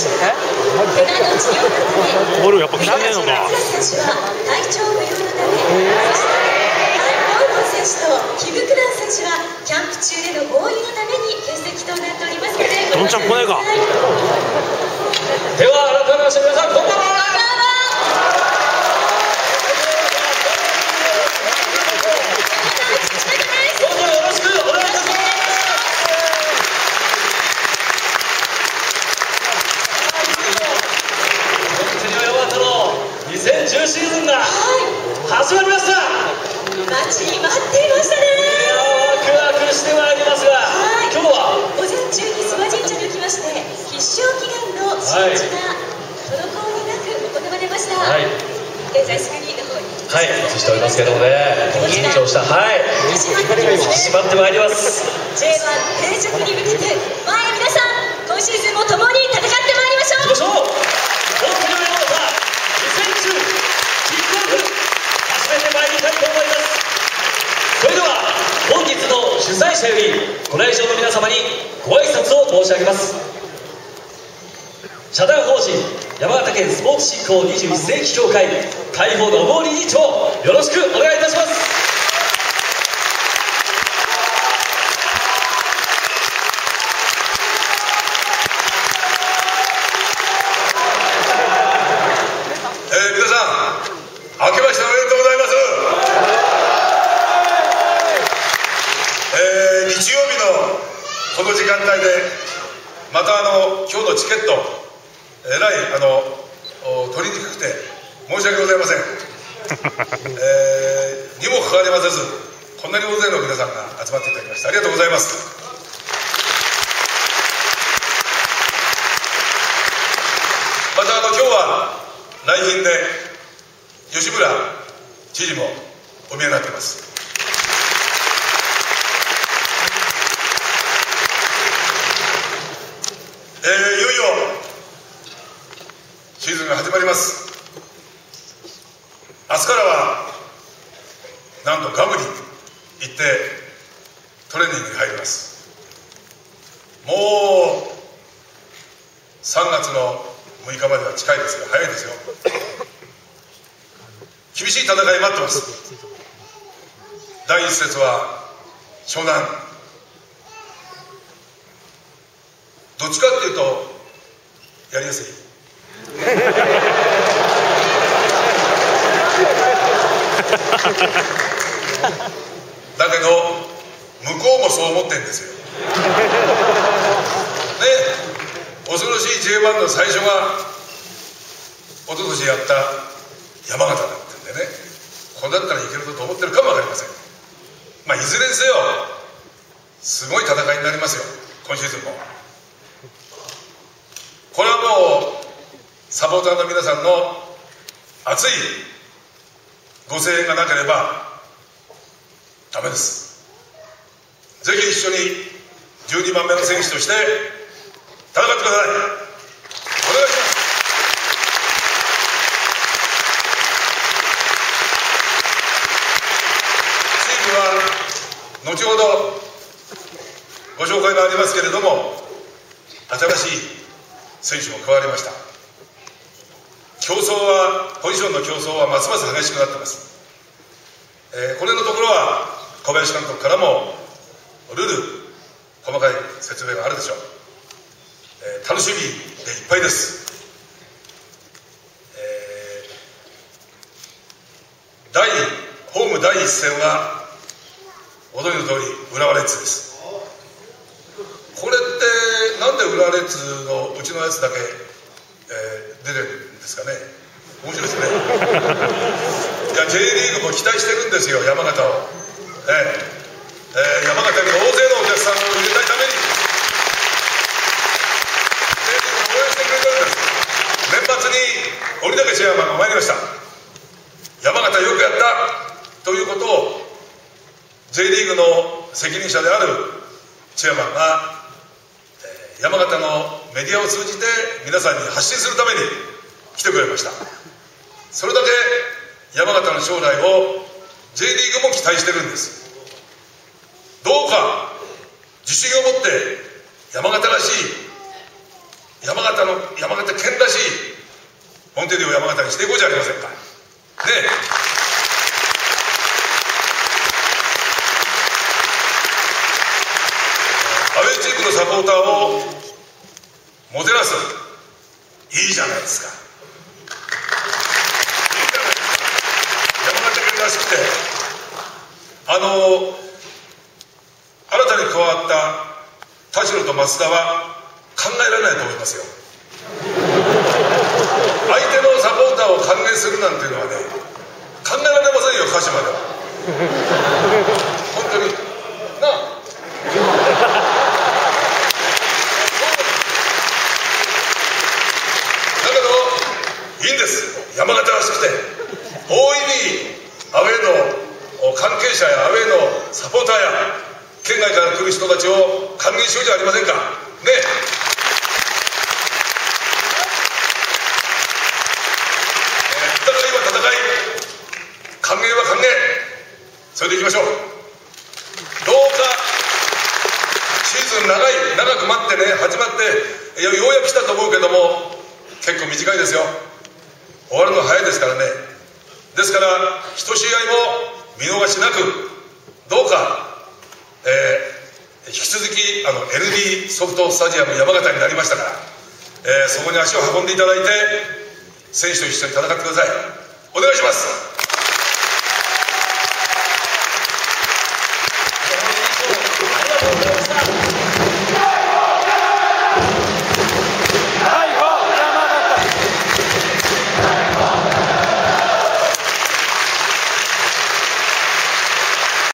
ボールやっぱ来てねえのか。 選手は体調不良のため、そして選手とキブクラン選手はキャンプ中での合流のために欠席となっておりますので、 どんちゃん来ねえか。 では改めまして皆さんこんばんは。どうぞよろしくお願いいたします。2010シーズンが始まりました。 待ちに待っていましたね。 ワクワクしてまいりますが、今日は午前中に諏訪神社に来まして、必勝祈願の神事が滞りなく行われました。現在スクリーンの方に映しておりますけどもね、緊張した、締まってまいります。 J1 定着に向けて、皆さん今シーズンも共に戦ってまいりましょう。 本気の山形2010キックオフ始めてまいりたいと思います。それでは本日の主催者よりご来場の皆様にご挨拶を申し上げます。社団法人山形県スポーツ振興21世紀協会会報の郷理事長、よろしくお願いいたします。 皆さん明けましておめでとうございます。日曜日のこの時間帯でまた今日のチケットえらい取りにくくて申し訳ございません。にもかかわりませずこんなに大勢の皆さんが集まっていただきましてありがとうございます。また今日は来賓で吉村知事もお見えになっています。いよいよシーズンが始まります。明日からはなんとガムに行ってトレーニングに入ります。もう3月の6日までは近いですが早いですよ。厳しい戦い待ってます。第一節は湘南、どっちかっていうとやりやすいだけど向こうもそう思ってるんですよね。恐ろしい J1 の最初が一昨年やった山形だったんでね、これだったらいけるぞと思ってるかも分かりません。いずれにせよすごい戦いになりますよ、今シーズンも。これはもうサポーターの皆さんの熱いご声援がなければダメです。ぜひ一緒に12番目の選手として戦ってください。お願いします。チームは後ほどご紹介がありますけれども、新しい選手も加わりました。ポジションの競争はますます激しくなっています。これのところは小林監督からもルール細かい説明があるでしょう。楽しみでいっぱいです。ホーム第一戦はご存知の通り浦和レッズです。これってなんで浦和レッズのうちのやつだけ、出てるんですかね。面白いですね。いや J リーグも期待してるんですよ、山形を。山形に大勢のお客さんを入れたいために J リーグも応援してくれてるんです。年末に折竹チェアマンが参りました。山形よくやったということを J リーグの責任者であるチェアマンが山形のメディアを通じて皆さんに発信するために来てくれました。それだけ山形の将来を J リーグも期待してるんです。どうか自信を持って山形らしい山山形県らしいモンテディオ山形にしていこうじゃありませんかね。アウェーチームのサポーターをもてなす、いいじゃないですか。いいじゃないですか。山形県らしくて、新たに加わった田代と増田は考えられないと思いますよ。相手のサポーターを歓迎するなんていうのはね、考えられませんよ、鹿島では。本当になあ。だけどいいんです、山形らしくて。大いにアウェーの関係者やアウェーのサポーターや県外から来る人たちを歓迎しようじゃありませんかね。歓迎は歓迎、それでいきましょう。どうかシーズン長く待ってね、始まってようやく来たと思うけども、結構短いですよ。終わるの早いですからね。ですから一試合も見逃しなく、どうか、引き続きLD ソフトスタジアム山形になりましたから、そこに足を運んでいただいて選手と一緒に戦ってください。お願いします。